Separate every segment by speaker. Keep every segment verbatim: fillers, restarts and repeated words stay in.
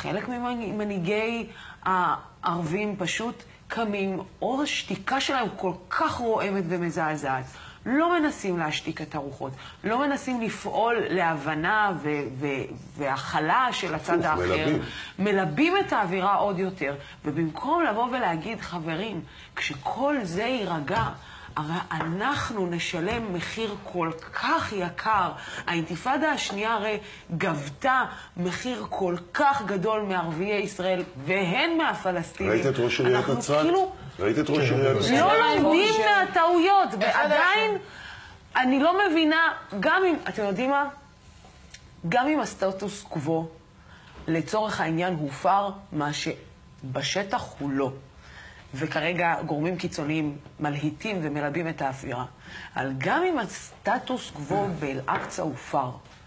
Speaker 1: חלק ממנהיגי הערבים פשוט קמים, או השתיקה שלהם כל כך רועמת ומזעזעת. לא מנסים להשתיק את הרוחות, לא מנסים לפעול להבנה והכלה של הצד האחר. מלבים. מלבים את האווירה עוד יותר, ובמקום לבוא ולהגיד, חברים, כשכל זה יירגע, הרי אנחנו נשלם מחיר כל כך יקר. האינתיפאדה השנייה הרי גבתה מחיר כל כך גדול מערביי ישראל, והן מהפלסטינים.
Speaker 2: ראית את ראש עיריית נצרת?
Speaker 1: כאילו...
Speaker 2: ראית את ראש עיריית נצרת?
Speaker 1: לא לומדים מהטעויות, ועדיין אני לא מבינה, גם אם, אתם יודעים מה? גם אם הסטטוס קוו לצורך העניין הופר, מה שבשטח הוא לא. וכרגע גורמים קיצוניים מלהיטים ומלבים את האווירה. אבל גם אם הסטטוס קוו באל-אקצה הופר,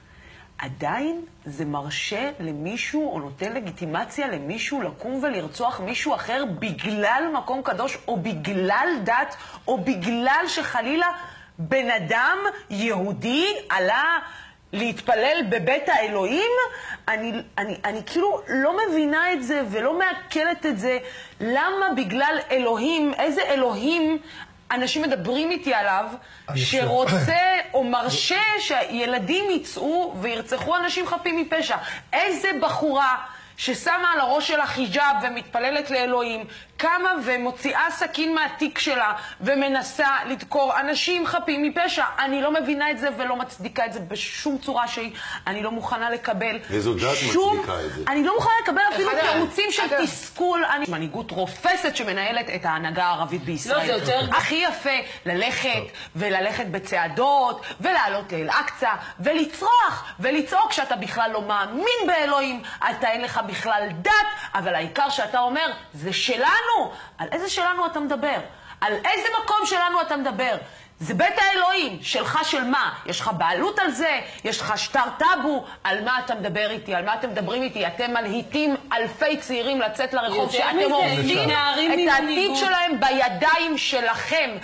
Speaker 1: עדיין זה מרשה למישהו או נותן לגיטימציה למישהו לקום ולרצוח מישהו אחר בגלל מקום קדוש או בגלל דת או בגלל שחלילה בן אדם יהודי עלה להתפלל בבית האלוהים. אני, אני, אני כאילו לא מבינה את זה ולא מעכלת את זה. למה בגלל אלוהים, איזה אלוהים אנשים מדברים איתי עליו, שרוצה או מרשה שהילדים יצאו וירצחו אנשים חפים מפשע? איזה בחורה ששמה על הראש שלה חיג'אב ומתפללת לאלוהים, קמה ומוציאה סכין מהתיק שלה ומנסה לדקור אנשים חפים מפשע. אני לא מבינה את זה ולא מצדיקה את זה בשום צורה שהיא. אני לא מוכנה לקבל
Speaker 2: איזו דת
Speaker 1: שום...
Speaker 2: מצדיקה את זה?
Speaker 1: אני לא מוכנה לקבל אפילו תירוצים של תסכול. אני מנהיגות רופסת שמנהלת את ההנהגה הערבית בישראל.
Speaker 3: לא, זה יותר...
Speaker 1: הכי יפה ללכת וללכת בצעדות ולעלות לאל-אקצה ולצרוח ולצעוק שאתה בכלל לא מאמין באלוהים, אתה אין לך בכלל דת, אבל העיקר שאתה אומר זה שלנו. על איזה שלנו אתה מדבר? על איזה מקום שלנו אתה מדבר? זה בית האלוהים, שלך של מה? יש לך בעלות על זה? יש לך שטר טאבו? על מה אתה מדבר איתי? על מה אתם מדברים איתי? אתם מלהיטים אלפי צעירים לצאת לרחוב שאתם הורסים את העתיד שלהם בידיים שלכם.